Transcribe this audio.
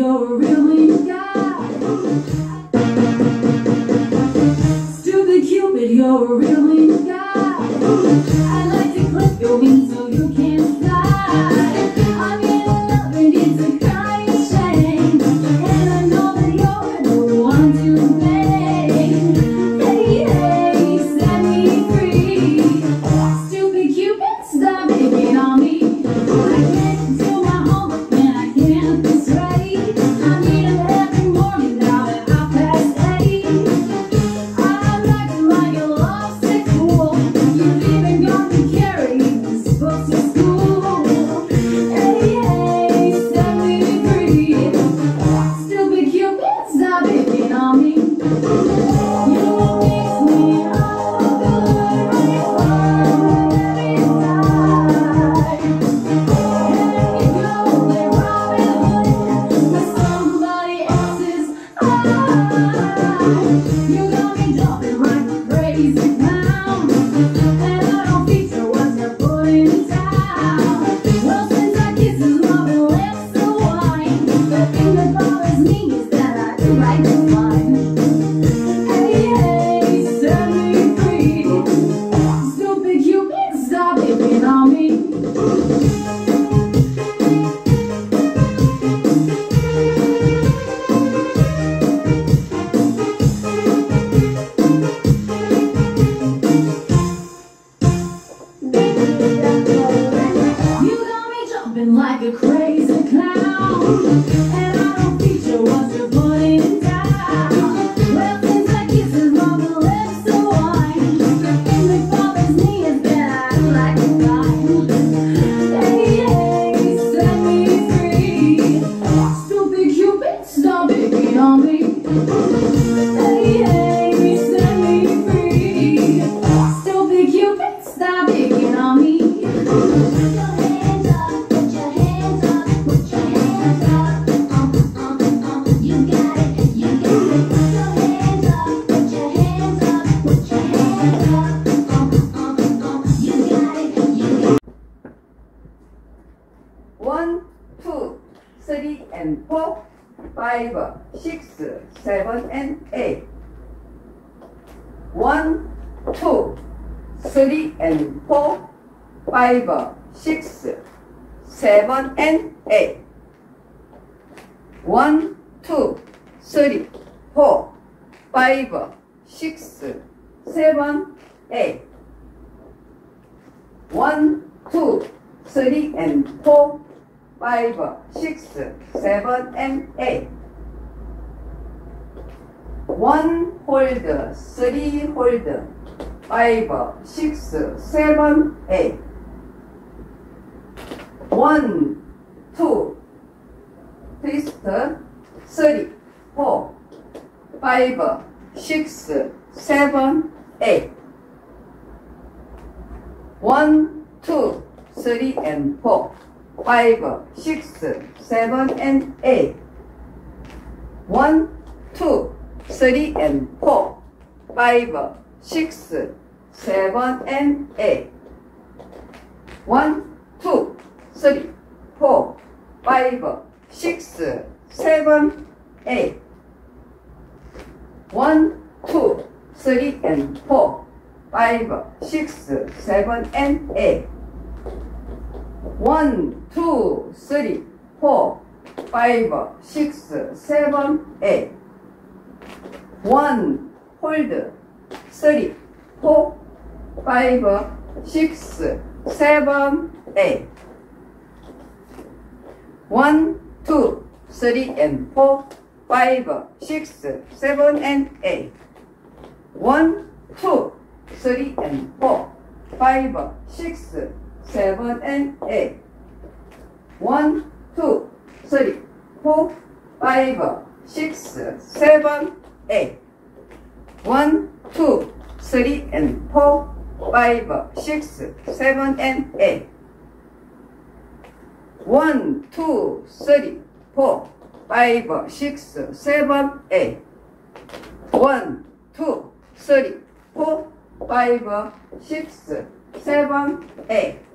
you're a real mean guy. Stupid Cupid, you're a real mean guy. I'd like to clip your wings so you can't fly. I'm in love and it's a crying shame, and I know that you're the one to blame. Hey, hey, set me free. Stupid Cupid, stop picking on me. I can't do my homework and I can't be straight. I need him every morning now at 8:30. I'm acting like a lovesick fool. You've even got me carrying this book to school. Hey, hey, set me free. Stupid Cupid, stop picking on me. You makes me all good right from every side. And you go play Robin Hood with somebody else's eye. You got me jumping like a crazy clown, and I don't feature what you're putting down. Well, since our kisses love and lips so wine, the thing that bothers me is that I do like to whine. Hey, hey, set me free. Stupid Cupid, stop picking on me. You got me jumping like a crazy clown, and I don't feature what you're putting down. Well, since I kisses love and lips so wine, the thing that bothers me is that I do like to whine. Hey, hey, set me free. Stupid Cupid, stop picking on me. Hey, hey, set me free. Stupid Cupid, stop picking on me. Put your hands up, put your hands up, put your hands up. You got it, you got it. Put your hands up, put your hands up, put your hands up. You got it, you got it. 1, 2, 3 and 4, 5, 6, 7 and 8. 1, 2, 3 and 4, 5, 6, 7 and 8. 1, 2, 3, 4, 5, 6, 7, 8. 1, 2, 3 and 4, 5, 6, 7 and 8. 1 hold, 3 hold, 5, 6, 7, 8. 1, 2, twist, 3, 4, 5, 6, 7, 8. 1, 2, 3 and 4, 5, 6, 7 and 8. 1, 2, 3 and 4, 5, 6, 7 and 8. 1, 2, 3, 4, 5, 6, 7, 8. 1, 2, 3 and 4, 5, 6, 7 and 8. 1, 2, 3, 4, 5, 6, 7, 8. 1 hold, 3, 4, 5, 6, 7, 8. 1, 2, 3 and 4, 5, 6, 7 and 8. 1, 2, 3 and 4, 5, 6, 7 and 8. 1, 2, 3, 4, 5, 6, 7, 8. 1, 2, 3 and 4, 5, 6, 7 and 8. 1, 2, 3, 4, 5, 6, 7, 8. 1, 2, 3, 4, 5, 6, 7, 8.